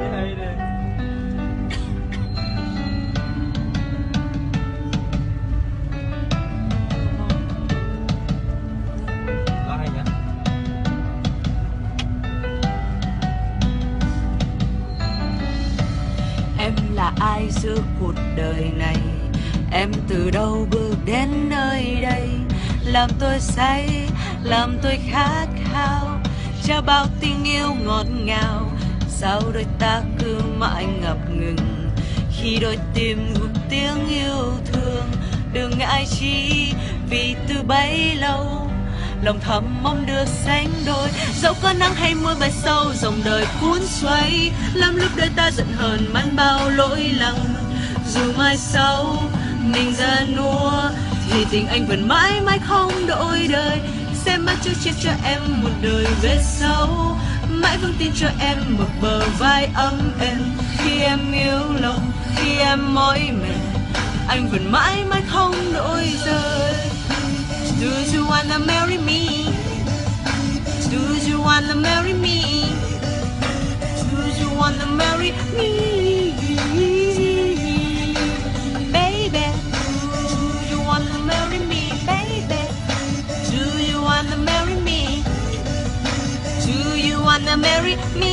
Em là ai giữa cuộc đời này? Em từ đâu bước đến nơi đây? Làm tôi say, làm tôi khát khao, trao bao tình yêu ngọt ngào. Sao đôi ta cứ mãi ngập ngừng khi đôi tim ngục tiếng yêu thương? Đừng ngại chi vì từ bấy lâu lòng thầm mong được sánh đôi. Dẫu có nắng hay mưa bay sâu, dòng đời cuốn xoay, lắm lúc đôi ta giận hờn mang bao lỗi lầm. Dù mai sau mình ra nua thì tình anh vẫn mãi mãi không đổi đời. Sẽ mãi trước chết cho em một đời về sau, mãi vững tin cho em một bờ vai ấm êm. Khi em yếu lòng, khi em mỏi mệt, anh vẫn mãi mãi không đổi rời. Do you wanna marry me? Do you wanna marry me? Do you wanna marry me? Baby, do you wanna marry me? Baby, do you wanna marry me? Do you wanna marry me?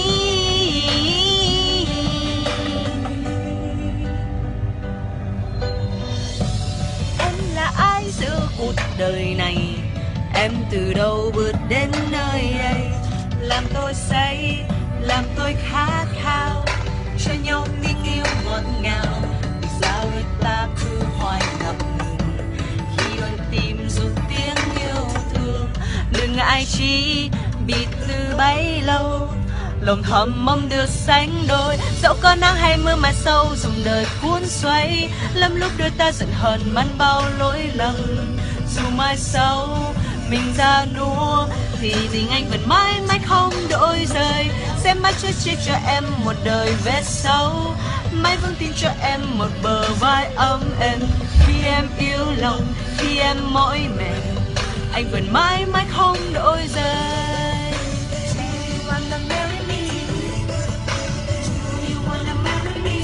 Em là ai giữa cuộc đời này? Em từ đâu bước đến nơi đây? Làm tôi say, làm tôi khát khao, cho nhau tình yêu ngọt ngào. Vì sao đôi ta cứ hoài ngập ngừng khi đôi tim rút tiếng yêu thương? Đừng ngại chi vì từ bấy lâu lòng thầm mong được sánh đôi. Dẫu có nắng hay mưa mà sâu, dòng đời cuốn xoay, lắm lúc đôi ta giận hờn mang bao lỗi lầm. Dù mai sau mình ra nua thì tình anh vẫn mãi mãi không đổi rời. Sẽ mãi chở che cho em một đời về sau, mãi vững tin cho em một bờ vai ấm êm. Khi em yếu lòng, khi em mỏi mệt, anh vẫn mãi mãi không đổi rời. Do you wanna marry me? Do you wanna marry me?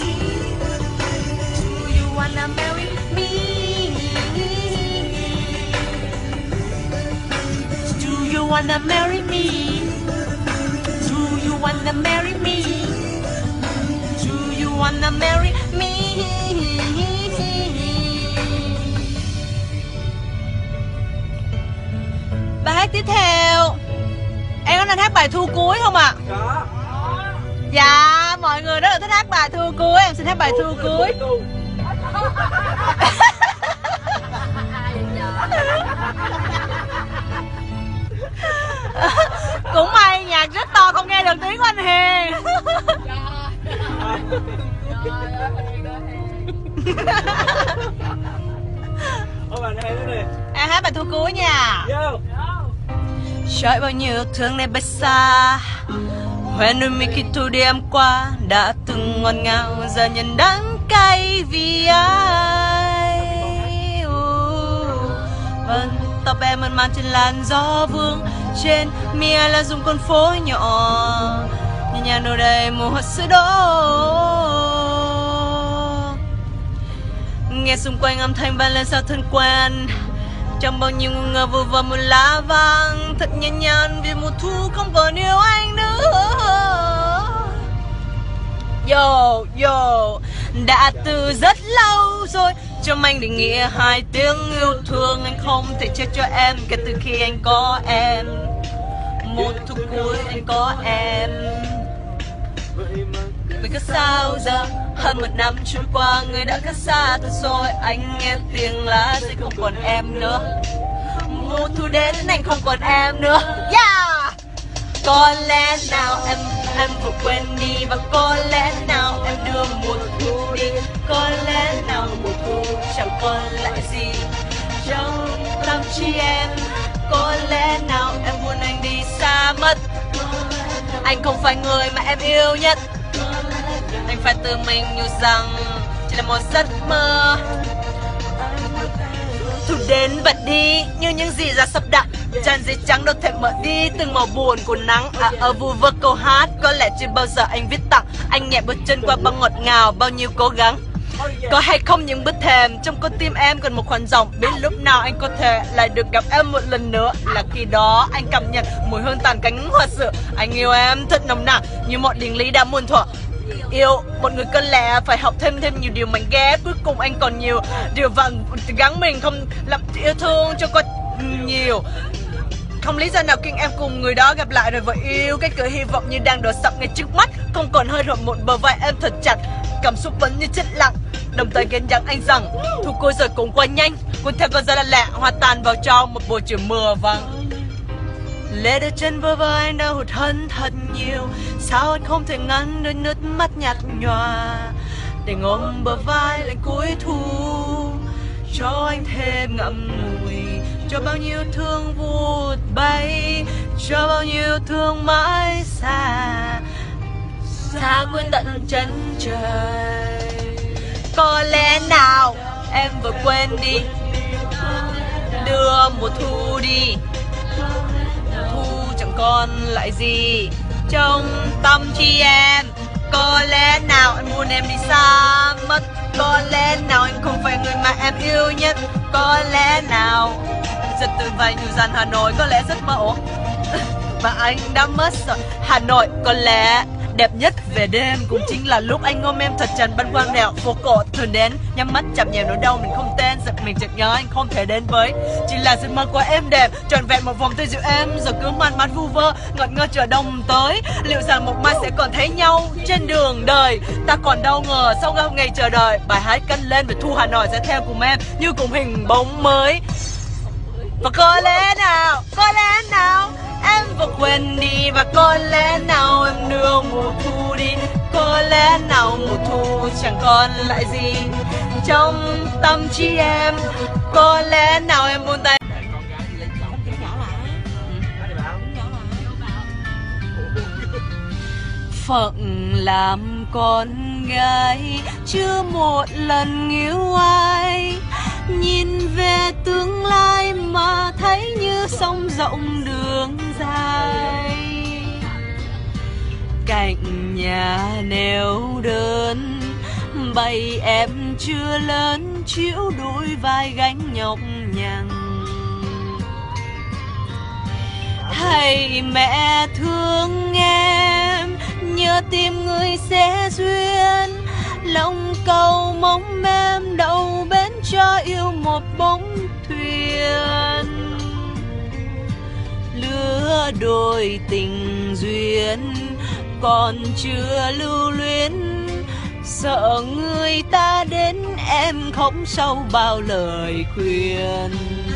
Do you wanna marry me? Do you wanna marry me? Do you wanna marry me? Do you wanna marry me? Bài hát tiếp theo em có nên hát bài Thu Cuối không ạ? Có. Dạ, mọi người rất là thích hát bài Thu Cuối. Em xin hát bài Thu Cuối. Cũng may nhạc rất to không nghe được tiếng của anh Hiền. Em hát bài Thu Cuối nha. Trải bao nhiêu thương này bay xa, hoen đôi mi khi thu đêm qua đã từng ngọt ngào, giờ nhận đắng cay vì ai. Vâng, tóc em mơn man trên làn gió vương, trên mi ai là dùng con phố nhỏ, nhà nhà nơi đây mùa sữa đỗ. Nghe xung quanh âm thanh vang lên sao thân quen, trong bao nhiêu ngờ vừa vào một lá vàng, thật nhẹ nhàng vì mùa thu không còn yêu anh nữa. Yo yo, đã từ rất lâu rồi trong anh định nghĩa hai tiếng yêu thương. Anh không thể chết cho em kể từ khi anh có em, một thu cuối anh có em. Vì có sao giờ hơn một năm trôi qua, người đã khác xa thật rồi. Anh nghe tiếng lá sẽ không còn em nữa. mùa thu đến anh không còn em nữa. Yeah. Có lẽ nào em vừa quên đi, và có lẽ nào em đưa mùa thu đi. Có lẽ nào mùa thu chẳng còn lại gì trong tâm trí em. Có lẽ nào em muốn anh đi xa mất. Anh không phải người mà em yêu nhất. Anh phải tự mình hiểu rằng chỉ là một giấc mơ. Thu đến và đi như những gì ra sắp đặt. Tràn giấy trắng đâu thể mở đi từng màu buồn của nắng. Ở vu vơ câu hát có lẽ chưa bao giờ anh viết tặng. Anh nhẹ bước chân qua bao ngọt ngào, bao nhiêu cố gắng. Có hay không những bức thềm trong con tim em còn một khoảng rộng. Biết lúc nào anh có thể lại được gặp em một lần nữa, là khi đó anh cảm nhận mùi hương tàn cánh hoa sữa. Anh yêu em thật nồng nàn như một điển lý đã muôn thuở. Yêu một người có lẽ phải học thêm nhiều điều mạnh ghét. Cuối cùng anh còn nhiều điều vặn gắng mình không làm yêu thương cho con nhiều. Không lý do nào khiến em cùng người đó gặp lại rồi vợ yêu. Cái cửa hy vọng như đang đổ sập ngay trước mắt. Không còn hơi rộn một bờ vai em thật chặt. Cảm xúc vẫn như chết lặng. Đồng thời ghen nhắn anh rằng thu cuối rồi cũng qua nhanh. Cuốn theo con gió là lạ hoa tàn vào trong một buổi chiều mưa vàng. Lê đưa chân bờ vai anh đã hụt hẫng thật nhiều. Sao anh không thể ngăn đôi nước mắt nhạt nhòa để ôm bờ vai lại cuối thu. Cho anh thêm ngậm ngùi, cho bao nhiêu thương vụt bay, cho bao nhiêu thương mãi xa, xa quên tận chân trời. Có lẽ nào em vừa quên đi, đưa mùa thu đi. Thu chẳng còn lại gì trong tâm trí em. Có lẽ nào anh muốn em đi xa mất. Có lẽ nào anh không phải người mà em yêu nhất. Có lẽ nào giật từ vài nhiều dàn Hà Nội có lẽ rất mơ ổ và anh đã mất rồi. Hà Nội có lẽ đẹp nhất về đêm cũng chính là lúc anh ôm em thật chặt băn khoăn đèo phố cổ thường đến. Nhắm mắt chạm nhẹ nỗi đau mình không tên, giật mình chợt nhớ anh không thể đến với. Chỉ là giấc mơ của em đẹp trọn vẹn một vòng tay dịu em, rồi cứ man mát vu vơ ngọt ngào chờ đông tới. Liệu rằng một mai sẽ còn thấy nhau trên đường đời. Ta còn đâu ngờ sau ngày chờ đợi, bài hát cất lên về thu Hà Nội sẽ theo cùng em như cùng hình bóng mới. Và có lẽ nào em vừa quên đi, và có lẽ nào em đưa mùa thu đi. Có lẽ nào mùa thu chẳng còn lại gì trong tâm trí em. Có lẽ nào em buông tay. Phận làm con gái chưa một lần yêu ai. Nhìn về tương lai mà thấy như sông rộng đường dài. Cạnh nhà neo đơn bầy em chưa lớn chịu đôi vai gánh nhọc nhằn. Thầy mẹ thương em nhớ tìm người sẽ duyên. Lòng cầu mong em đậu bến cho yêu một bóng thuyền. Lứa đôi tình duyên còn chưa lưu luyến. Sợ người ta đến em không sau bao lời khuyên.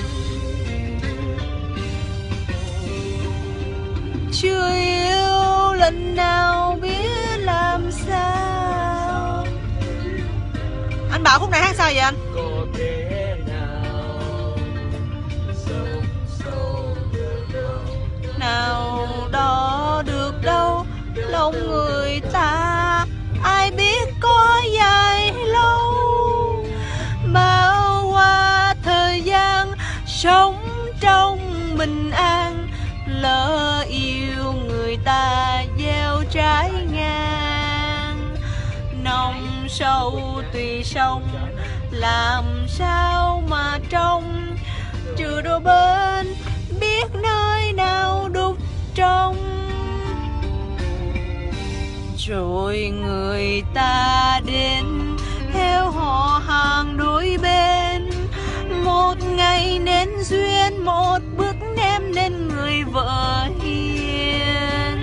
Chưa yêu lần nào biết làm sao. Anh bảo khúc này hát sao vậy anh? Nào đó được đâu lòng người ta, ai biết có dài lâu. Bao qua thời gian sống trong bình an, lỡ yêu người ta gieo trái ngang. Nồng sâu tùy sông làm sao mà trông, trừ đôi bên biết nơi nào đục trong. Rồi người ta đến theo họ hàng đôi bên. Một ngày nên duyên, một bước em nên người vợ hiền.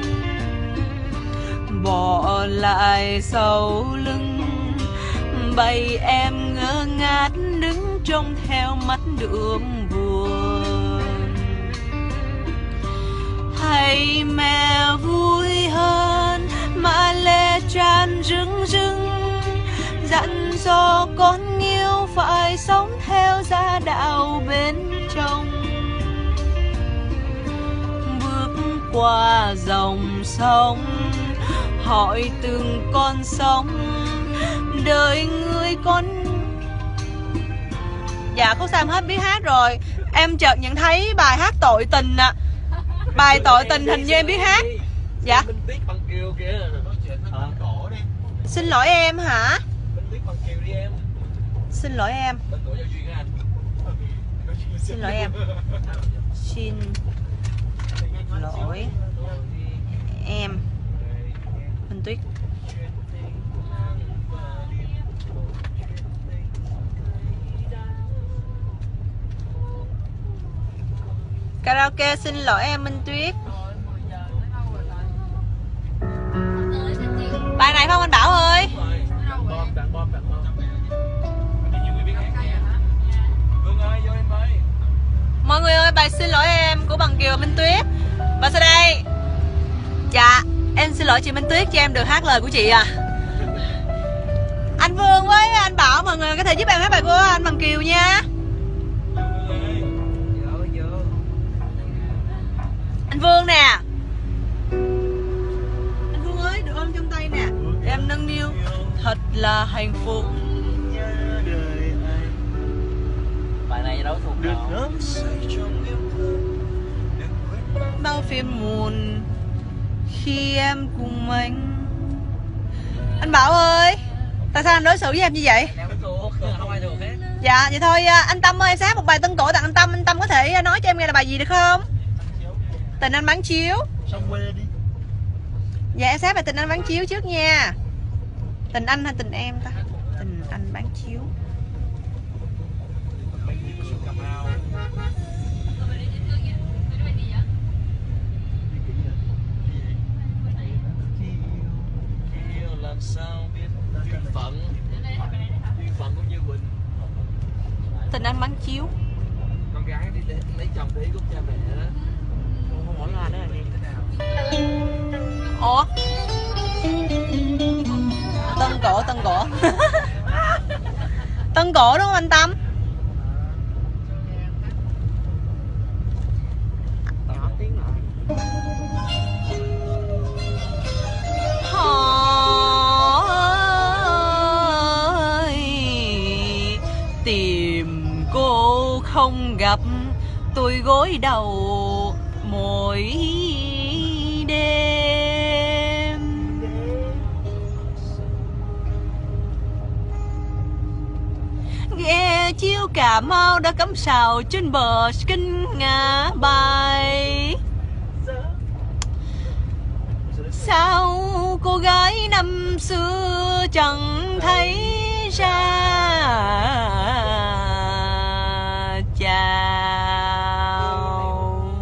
Bỏ lại sau lưng bầy em ngơ ngác đứng trông theo mắt đường buồn. thấy mẹ vui hơn mà lệ tràn rưng rưng, dặn dò con yêu phải sống theo gia đạo bên trong. Bước qua dòng sông hỏi từng con sóng đời người con. Dạ khúc Sam hết biết hát rồi. Em chợt nhận thấy bài hát tội tình ạ. Bài tội tình hình như em biết hát. Dạ. Minh Tuyết bằng Kiều kìa. Xin lỗi em hả? Minh Tuyết bằng Kiều đi em. Xin lỗi em. Xin lỗi em. Xin lỗi em Minh Tuyết. Karaoke xin lỗi em Minh Tuyết. Bài này không anh Bảo ơi? Mọi người ơi, bài xin lỗi em của bằng Kiều Minh Tuyết. Và sau đây, dạ em xin lỗi chị Minh Tuyết cho em được hát lời của chị à. Anh Vương với anh Bảo, mọi người có thể giúp em hát bài của anh bằng Kiều nha. Anh Vương nè. Anh Vương ơi, được ôm trong tay nè. Em nâng niu thật là hạnh phúc. Bài này đâu thuộc nào. Bao phiền muộn khi em cùng anh. Anh Bảo ơi, tại sao anh đối xử với em như vậy? Không ai thuộc hết. Dạ, vậy thôi anh Tâm ơi, em sẽ hát một bài tân cổ tặng anh Tâm. Anh Tâm có thể nói cho em nghe là bài gì được không? Tình anh bán chiếu. Dạ em sẽ hát bài tình anh bán chiếu trước nha. Tình anh hay tình em ta? Tình anh bán chiếu. Làm sao biết duyên phận cũng như Quỳnh. Tình anh bán chiếu. Con gái đi để lấy chồng để giúp cha mẹ đó. Không mỗi loa đó là như thế nào. Ủa? Tân cổ. Tân cổ đúng không anh Tâm? Hỏi tìm cô không gặp, tôi gối đầu mỗi đêm. Ghe chiếu Cà Mau đã cắm sào trên bờ Kinh Ngã Bài. Sao cô gái năm xưa chẳng thấy ra chào.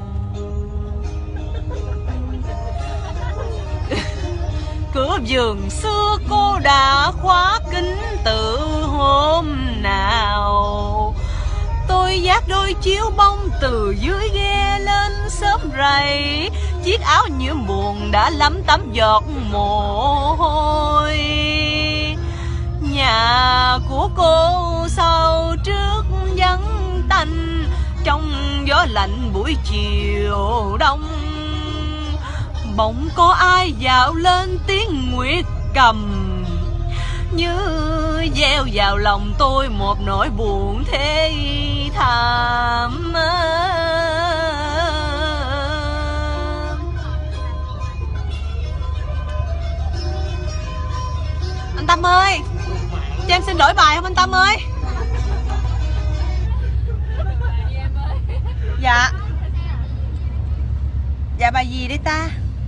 Cửa giường xưa cô đã khóa kín từ hôm nào. Tôi vác đôi chiếu bông từ dưới ghe lên xóm rầy. Chiếc áo nhuộm buồn đã lấm tấm giọt mồ hôi. Nhà của cô sau trước vắng tanh trong gió lạnh buổi chiều đông. Bỗng có ai dạo lên tiếng nguyệt cầm, như gieo vào lòng tôi một nỗi buồn thê thảm. Anh Tâm ơi, cho em xin lỗi bài không anh Tâm ơi? Dạ. Dạ bài gì đây ta?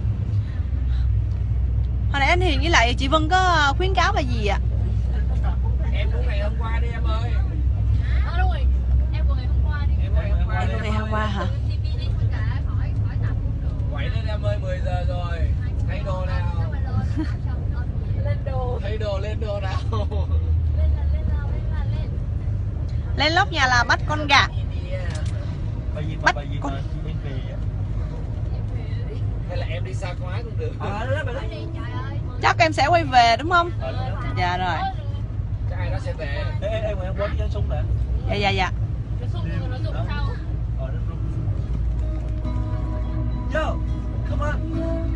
Hồi nãy anh Hiền với lại chị Vân có khuyến cáo bài gì ạ? Em của ngày hôm qua đi em ơi. Đúng rồi, em của ngày hôm qua đi. Em của Ngày hôm qua hả? Quậy lên em ơi, 10 giờ rồi. Thay đồ nào. Lên đồ nào. Lên lóc nhà là bắt con gà. Bắt con. Hay là em đi xa quá cũng được. Chắc em sẽ quay về đúng không? Dạ rồi. Chắc ai đó sẽ về. Em quên cái súng nè. Dạ. Cái xung nó rụng sau. Yo, come on.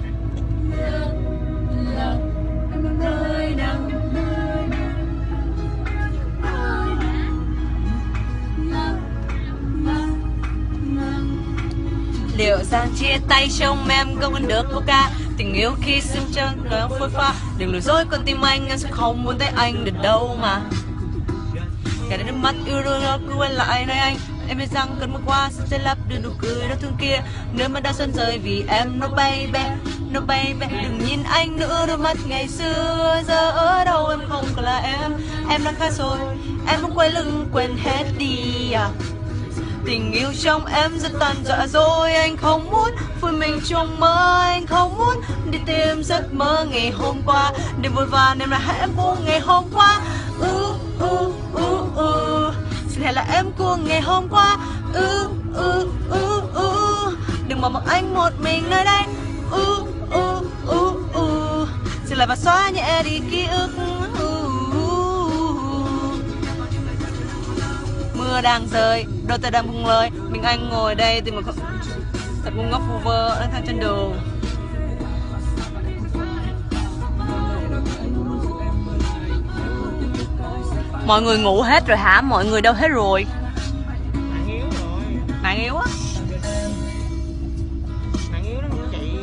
Liệu rằng chia tay trong em không còn được câu ca tình yêu khi xương chân nó phôi pha. Đừng lừa dối con tim anh sẽ không muốn thấy anh được đâu mà. Cả đến mắt yêu đôi nó cứ quay lại nơi anh. Em biết rằng cơn mưa qua sẽ lấp đi nụ cười đau thương kia. Nếu mà đã xuân rơi vì em no baby, no baby. Đừng nhìn anh nữa, đôi mắt ngày xưa giờ ở đâu em không còn là em đã khác rồi. Em muốn quay lưng quên hết đi à. Tình yêu trong em rất tàn dạ rồi. Anh không muốn vui mình trong mơ. Anh không muốn đi tìm giấc mơ ngày hôm qua. Đêm vội vàng em là em của ngày hôm qua. Xin hãy là em của ngày hôm qua. Đừng bỏ mặc anh một mình nơi đây. Xin lại và xóa nhẹ đi ký ức. Mưa đang rơi, đôi tay đang buông lời. Mình anh ngồi đây thì mà thật ngu ngốc vu vơ đang thang trên đường. Mọi người ngủ hết rồi hả? Mọi người đâu hết rồi? Mạng yếu á. Mạng yếu nó không chị.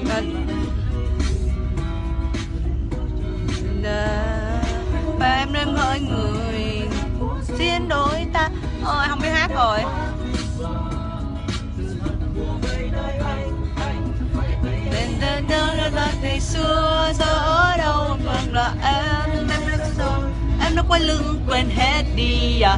Và em nên hỡi người xin đổi ta. Ôi không biết hát rồi. Ngày xưa giờ ở đâu còn là em đã quay lưng quên hết đi à.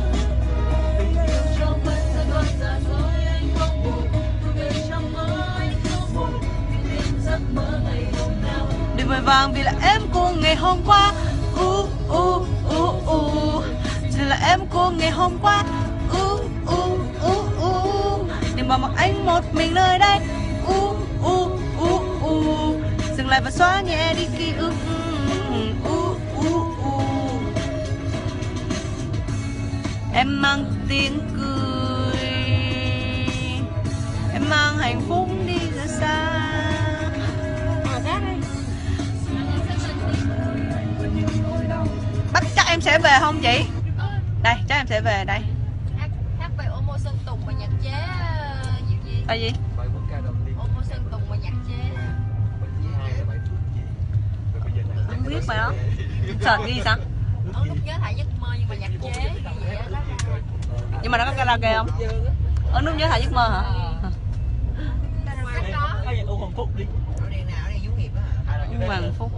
Đừng vội vàng vì là em của ngày hôm qua. Chỉ là em của ngày hôm qua. Đừng bỏ mặc anh một mình nơi đây. Dừng lại và xóa nhẹ đi ký ức. Em mang tiếng cười, em mang hạnh phúc đi ra xa. Bắt chắc em sẽ về không chị? Đây, chắc em sẽ về đây. Hát bài Omo Sơn Tùng mà nhạc chế gì? Bài gì? Bài quốc ca đầu tiên. Omo Sơn Tùng mà nhạc chế. Không biết bài đó. Sợ ghi sao? Lúc nhớ thả giấc mơ nhưng mà nhạc chế như vậy đó. Nhưng mà nó có karaoke không? Ở lúc nhớ thả giấc mơ hả? Ô Hoàng Phúc đi. Hoàng Phúc.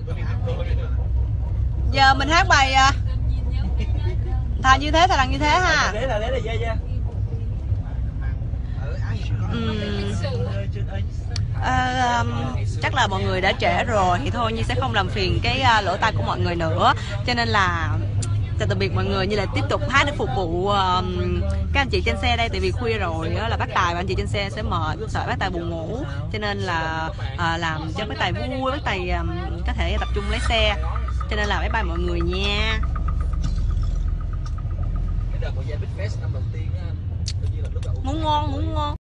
Giờ mình hát bài thà như thế, thà rằng như thế ha. Chắc là mọi người đã trễ rồi thì thôi Nhi sẽ không làm phiền cái lỗ tai của mọi người nữa, cho nên là chào tạm biệt mọi người. Như là tiếp tục hát để phục vụ các anh chị trên xe đây, tại vì khuya rồi là bác Tài và anh chị trên xe sẽ mệt, sợ bác Tài buồn ngủ, cho nên là làm cho bác Tài vui, bác Tài có thể tập trung lái xe, cho nên là bye bye mọi người nha. Cái đợt của Gia Big Fest năm đầu tiên á, tự nhiên là lúc đầu Ngủ ngon.